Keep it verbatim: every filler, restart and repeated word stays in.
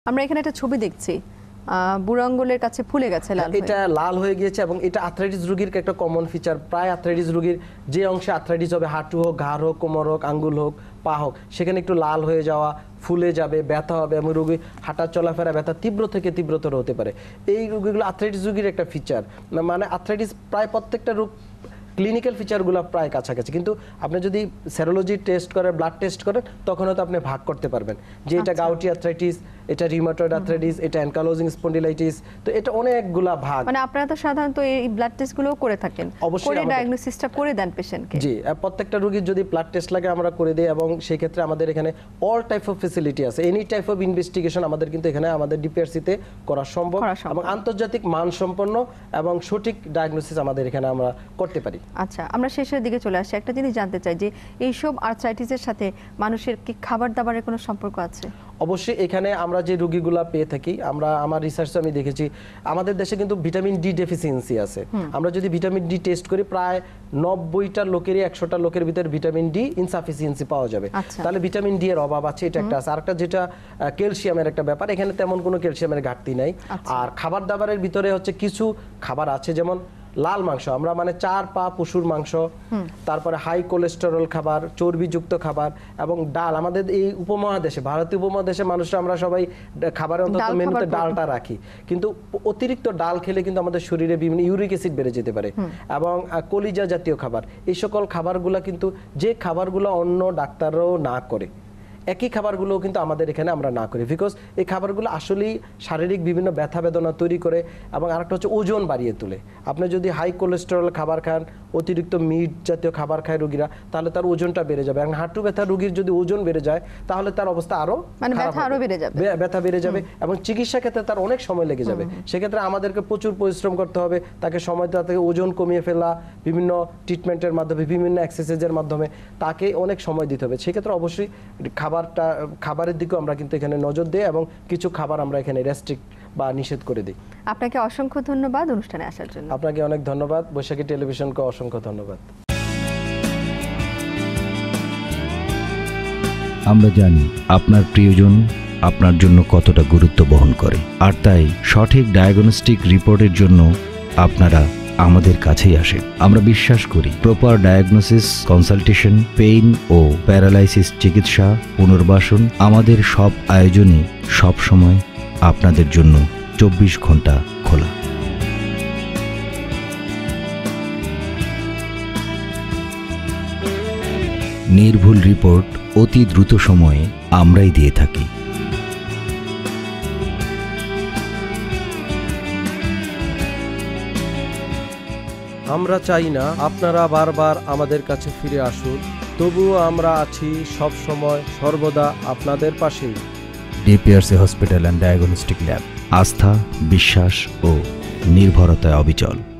আমরা এখানে একটা ছবি দেখছি বুড়ো আঙ্গুলের কাছে ফুলে গেছে লাল এটা লাল হয়ে গিয়েছে এবং এটা আর্থ্রাইটিস রোগীর একটা কমন ফিচার। প্রায় আর্থ্রাইটিস রোগীর যে অংশে আর্থ্রাইটিস হবে, হাঁটু হোক, ঘাড় হোক, কোমর হোক, আঙ্গুল হোক, পা হোক, সেখানে একটু লাল হয়ে যাওয়া, ফুলে যাবে, ব্যথা হবে এবং রোগী হাঁটা চলাফেরা ব্যথা তীব্র থেকে তীব্রতর হতে পারে। এই রোগীগুলো আর্থ্রাইটিস রোগীর একটা ফিচার। মানে আর্থ্রাইটিস প্রায় প্রত্যেকটা রোগ ক্লিনিক্যাল ফিচারগুলো প্রায় কাছাকাছি, কিন্তু আপনি যদি সেরোলজি টেস্ট করেন, ব্লাড টেস্ট করেন, তখন হয়তো আপনি ভাগ করতে পারবেন যে এটা গাউটি আর্থ্রাইটিস, এটা রিউমাটয়েড আর্থ্রাইটিস, এটা অ্যানকালোজিং স্পন্ডিলাইটিস। তো এটা অনেকগুলা ভাগ। মানে আপনারা তো সাধারণত এই ব্লাড টেস্টগুলোও করে থাকেন, করে ডায়াগনোসিসটা করে দেন পেশেন্টকে? জি, প্রত্যেকটা রোগীর যদি ব্লাড টেস্ট লাগে আমরা করে দিই এবং সেই ক্ষেত্রে আমাদের এখানে অল টাইপ অফ ফ্যাসিলিটি আছে। এনি টাইপ অফ ইনভেস্টিগেশন আমাদের কিন্তু এখানে আমাদের ডিপিআরসিতে করা সম্ভব এবং আন্তর্জাতিক মানসম্পন্ন এবং সঠিক ডায়াগনোসিস আমাদের এখানে আমরা করতে পারি। আচ্ছা, আমরা শেষের দিকে চলে আসি। একটা জিনিস জানতে চাই যে এইসব আর্থ্রাইটিসের সাথে মানুষের কি খাবার দাবারের কোনো সম্পর্ক আছে? অবশ্যই এখানে আমরা যে রোগীগুলা পেয়ে থাকি, আমরা আমার রিসার্চে আমি দেখেছি আমাদের দেশে কিন্তু ভিটামিন ডি ডেফিসিয়েন্সি আছে। আমরা যদি ভিটামিন ডি টেস্ট করি, প্রায় নব্বইটা লোকেরই একশোটা লোকের ভিতরে ভিটামিন ডি ইনসাফিসিয়েন্সি পাওয়া যাবে। তাহলে ভিটামিন ডি এর অভাব আছে, এটা একটা আছে। আরেকটা যেটা ক্যালসিয়ামের একটা ব্যাপার, এখানে তেমন কোনো ক্যালসিয়ামের ঘাটতি নাই। আর খাবার দাবারের ভিতরে হচ্ছে কিছু খাবার আছে, যেমন লাল মাংস, আমরা মানে চার পা পশুর মাংস, তারপরে হাই কোলেস্টেরল খাবার, চর্বিযুক্ত খাবার এবং ডাল। আমাদের এই উপমহাদেশে, ভারতীয় উপমহাদেশে মানুষরা আমরা সবাই খাবারের অন্তত মেনুতে ডালটা রাখি, কিন্তু অতিরিক্ত ডাল খেলে কিন্তু আমাদের শরীরে বিভিন্ন ইউরিক অ্যাসিড বেড়ে যেতে পারে এবং কলিজা জাতীয় খাবার, এই সকল খাবারগুলো কিন্তু যে খাবারগুলো অন্য ডাক্তাররাও না করে, একই খাবারগুলো কিন্তু আমাদের এখানে আমরা না করি, বিকজ এই খাবারগুলো আসলেই শারীরিক বিভিন্ন ব্যথা বেদনা তৈরি করে এবং আরেকটা হচ্ছে ওজন বাড়িয়ে তোলে। আপনি যদি হাই কোলেস্টেরল খাবার খান, অতিরিক্ত মিট জাতীয় খাবার খায় রোগীরা, তাহলে তার ওজনটা বেড়ে যাবে এবং হাঁটু ব্যথা রোগীর যদি ওজন বেড়ে যায় তাহলে তার অবস্থা আরো মানে ব্যথা আরো বেড়ে যাবে, ব্যথা বেড়ে যাবে এবং চিকিৎসা ক্ষেত্রে তার অনেক সময় লেগে যাবে। সেক্ষেত্রে আমাদেরকে প্রচুর পরিশ্রম করতে হবে, তাকে সময় তাকে ওজন কমিয়ে ফেলা, বিভিন্ন ট্রিটমেন্টের মাধ্যমে, বিভিন্ন এক্সারসাইজের মাধ্যমে তাকে অনেক সময় দিতে হবে। সেক্ষেত্রে অবশ্যই খাবারটা খাবারের দিকেও আমরা কিন্তু এখানে নজর দিই এবং কিছু খাবার আমরা এখানে রেস্ট্রিক্ট বা নিষেধ করে দিই। আপনাকে অসংখ্য ধন্যবাদ অনুষ্ঠানে আসার জন্য। আপনাকে অনেক ধন্যবাদ, বৈশাখী টেলিভিশনকে অসংখ্য ধন্যবাদ। আমরা জানি আপনার প্রিয়জন আপনার জন্য কতটা গুরুত্ব বহন করে, আর তাই সঠিক ডায়াগনস্টিক রিপোর্টের জন্য আপনারা আমাদের কাছেই আসেন। আমরা বিশ্বাস করি প্রপার ডায়াগনোসিস, কনসালটেশন, পেইন ও প্যারালাইসিস চিকিৎসা, পুনর্বাসন, আমাদের সব আয়োজনই সব সময় আপনাদের জন্য চব্বিশ ঘন্টা খোলা। নির্ভুল রিপোর্ট অতি দ্রুত সময়ে আমরাই দিয়ে থাকি। আমরা চাই না আপনারা বারবার আমাদের কাছে ফিরে আসুন, তবুও আমরা আছি সব সময় সর্বদা আপনাদের পাশেই। DPRC hospital and diagnostic lab, আস্থা, বিশ্বাস ও নির্ভরতায় অবিচল।